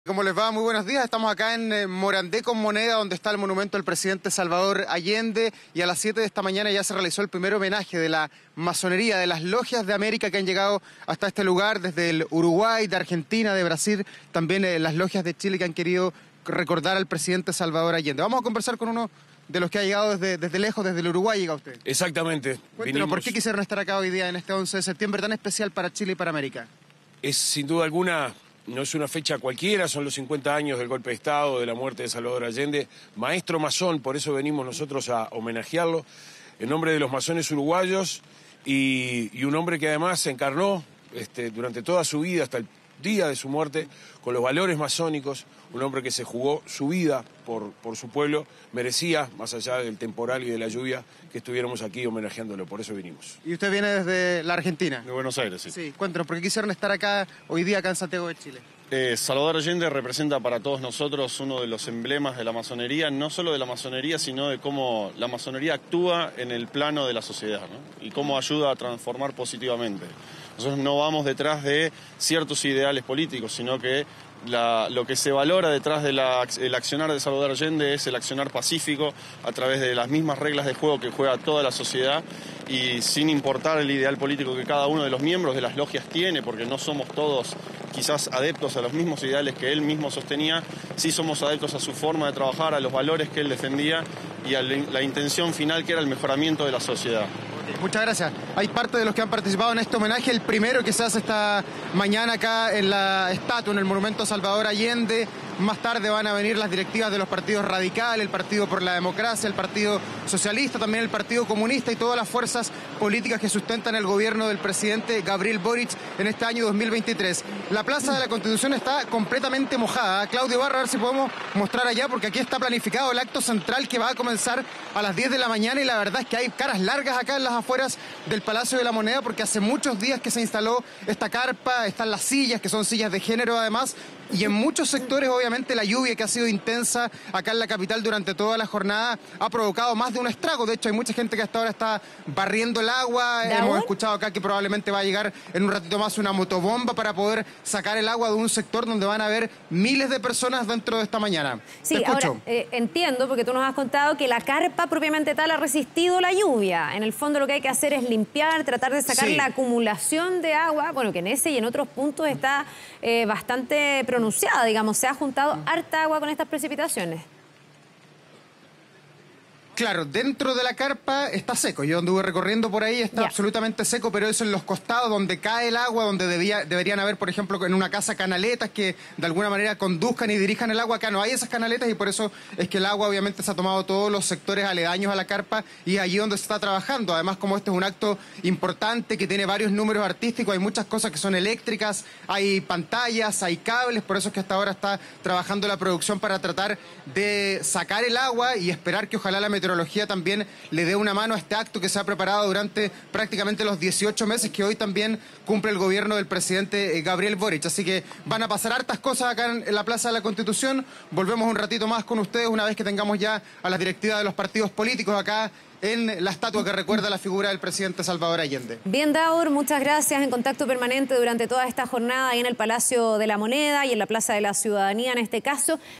¿Cómo les va? Muy buenos días. Estamos acá en Morandé con Moneda, donde está el monumento al presidente Salvador Allende. Y a las 7 de esta mañana ya se realizó el primer homenaje de la masonería, de las logias de América que han llegado hasta este lugar, desde el Uruguay, de Argentina, de Brasil, también las logias de Chile que han querido recordar al presidente Salvador Allende. Vamos a conversar con uno de los que ha llegado desde lejos, desde el Uruguay, llega usted. Exactamente. Cuéntenos, ¿por qué quisieron estar acá hoy día en este 11 de septiembre tan especial para Chile y para América? Es sin duda alguna, no es una fecha cualquiera, son los 50 años del golpe de Estado, de la muerte de Salvador Allende, maestro masón, por eso venimos nosotros a homenajearlo, en nombre de los masones uruguayos y un hombre que además se encarnó durante toda su vida, hasta el día de su muerte, con los valores masónicos, un hombre que se jugó su vida por su pueblo, merecía, más allá del temporal y de la lluvia, que estuviéramos aquí homenajeándolo, por eso vinimos. ¿Y usted viene desde la Argentina? De Buenos Aires, sí. Sí, cuéntanos, ¿por qué quisieron estar acá hoy día, acá en Santiago de Chile? Salvador Allende representa para todos nosotros uno de los emblemas de la masonería, no solo de la masonería, sino de cómo la masonería actúa en el plano de la sociedad, ¿no? Y cómo ayuda a transformar positivamente. Nosotros no vamos detrás de ciertos ideales políticos, sino que lo que se valora detrás del accionar de Salvador Allende es el accionar pacífico a través de las mismas reglas de juego que juega toda la sociedad y sin importar el ideal político que cada uno de los miembros de las logias tiene, porque no somos todos quizás adeptos a los mismos ideales que él mismo sostenía, sí somos adeptos a su forma de trabajar, a los valores que él defendía y a la intención final que era el mejoramiento de la sociedad. Muchas gracias. Hay parte de los que han participado en este homenaje, el primero que se hace esta mañana acá en la estatua, en el monumento a Salvador Allende. Más tarde van a venir las directivas de los partidos radicales, el Partido por la Democracia, el Partido Socialista, también el Partido Comunista y todas las fuerzas políticas que sustentan el gobierno del presidente Gabriel Boric en este año 2023. La Plaza de la Constitución está completamente mojada. Claudio Barra, a ver si podemos mostrar allá, porque aquí está planificado el acto central que va a comenzar a las 10 de la mañana y la verdad es que hay caras largas acá en las afueras del Palacio de la Moneda porque hace muchos días que se instaló esta carpa, están las sillas, que son sillas de género además, y en muchos sectores obviamente la lluvia que ha sido intensa acá en la capital durante toda la jornada ha provocado más de un estrago. De hecho hay mucha gente que hasta ahora está barriendo el agua. Hemos escuchado acá que probablemente va a llegar en un ratito más una motobomba para poder sacar el agua de un sector donde van a haber miles de personas dentro de esta mañana. Sí, ahora entiendo, porque tú nos has contado que la carpa propiamente tal ha resistido la lluvia. En el fondo lo que hay que hacer es limpiar, tratar de sacar la acumulación de agua, bueno, que en ese y en otros puntos está bastante pronunciada, digamos, se ha juntado harta agua con estas precipitaciones. Claro, dentro de la carpa está seco. Yo anduve recorriendo por ahí, está absolutamente seco, pero eso en los costados donde cae el agua, donde deberían haber, por ejemplo, en una casa canaletas que de alguna manera conduzcan y dirijan el agua. Acá no hay esas canaletas y por eso es que el agua obviamente se ha tomado todos los sectores aledaños a la carpa y allí donde se está trabajando. Además, como este es un acto importante que tiene varios números artísticos, hay muchas cosas que son eléctricas, hay pantallas, hay cables, por eso es que hasta ahora está trabajando la producción para tratar de sacar el agua y esperar que ojalá la meteorología también le dé una mano a este acto que se ha preparado durante prácticamente los 18 meses que hoy también cumple el gobierno del presidente Gabriel Boric. Así que van a pasar hartas cosas acá en la Plaza de la Constitución. Volvemos un ratito más con ustedes una vez que tengamos ya a las directivas de los partidos políticos acá en la estatua que recuerda la figura del presidente Salvador Allende. Bien, Daur, muchas gracias. En contacto permanente durante toda esta jornada ahí en el Palacio de la Moneda y en la Plaza de la Ciudadanía en este caso.